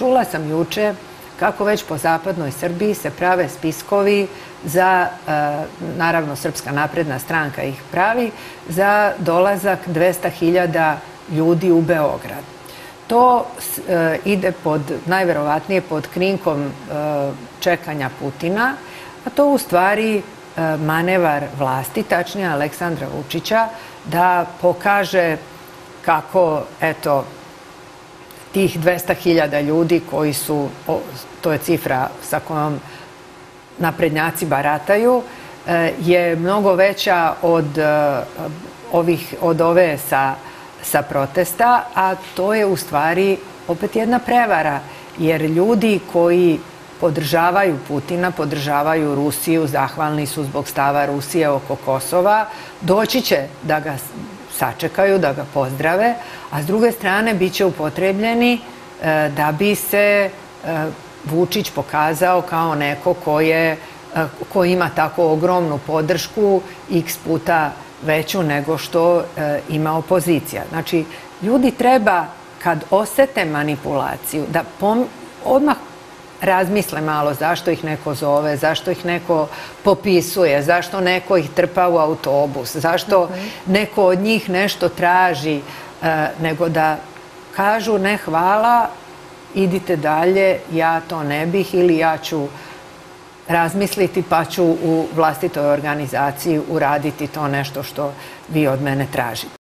čula sam juče kako već po zapadnoj Srbiji se prave spiskovi za, naravno Srpska napredna stranka ih pravi, za dolazak 200.000 ljudi u Beograd. To ide najverovatnije pod krinkom čekanja Putina, a to u stvari manevar vlasti, tačnije Aleksandra Vučića, da pokaže kako, eto, tih 200.000 ljudi koji su, to je cifra sa kojom naprednjaci barataju, je mnogo veća od ove sa protesta, a to je u stvari opet jedna prevara, jer ljudi koji podržavaju Putina, podržavaju Rusiju, zahvalni su zbog stava Rusije oko Kosova, doći će da ga sačekaju, da ga pozdrave, a s druge strane bit će upotrebljeni da bi se Vučić pokazao kao neko ko ima tako ogromnu podršku, x puta veću nego što ima opozicija. Znači, ljudi treba, kad osete manipulaciju, da odmah razmisle malo zašto ih neko zove, zašto ih neko popisuje, zašto neko ih trpa u autobus, zašto neko od njih nešto traži, nego da kažu ne hvala, idite dalje, ja to ne bih, ili ja ću razmisliti pa ću u vlastitoj organizaciji uraditi to nešto što vi od mene tražite.